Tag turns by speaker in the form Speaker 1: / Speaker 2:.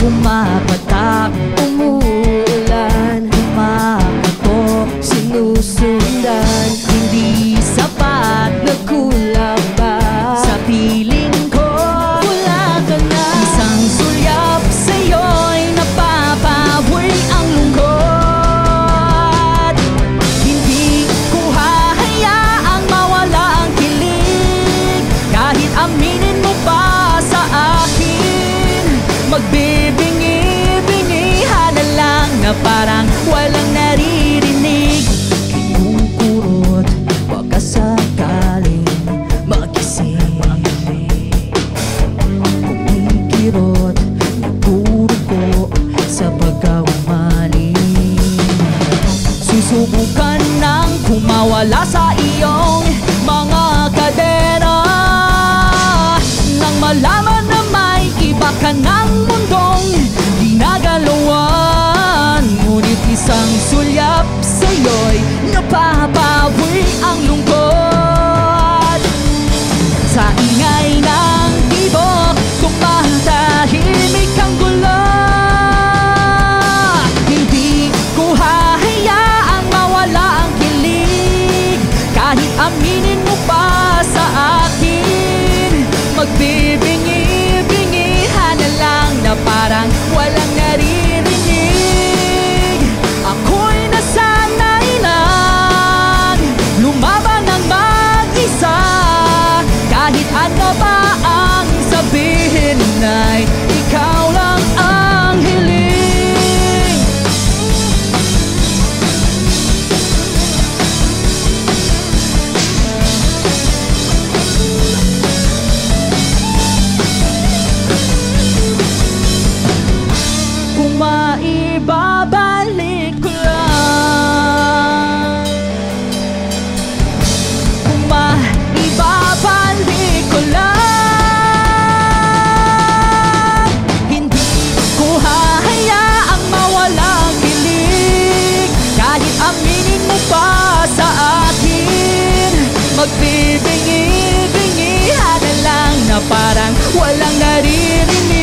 Speaker 1: pumapatak, umuulan, ako sinusundan. Hindi sapat, nagkulang ba sa piling ko? Wala ka na. Isang sulyap sa'yo'y napapawi ang lungkot. Hindi ko hahayaang mawala ang kilig, kahit aminin mo pa sa akin. Magbibingi-bingihan na lang na parang walang naririnig. Kinukurot, baka sakaling magising. Kumikirot, nagdurugo sa pagkawamali. Susubukan ng kumawala sa iyong mga kadena, nang malaman na may iba ka ng mundong ginagalawan. Ngunit isang sulyap sa'yo'y napapawi ang lungkot. Sa ingay ng tibok, tumatahimik ang gulo. Hindi ko hahayaang mawala ang kilig, kahit aminin mo pa sa akin. Magbibingi-bingihan na lang na parang walang naririnig. Ako'y nasanay lang lumaban ng mag-isa, kahit ano pa ang sabihin ay ikaw lang ang hiling. Kung maibabalik ko lang, kung maibabalik ko lang, hindi ko hahayaang mawala ang kilig, kahit aminin mo pa sa akin. Magbibingi-bingihan na lang na parang walang naririnig.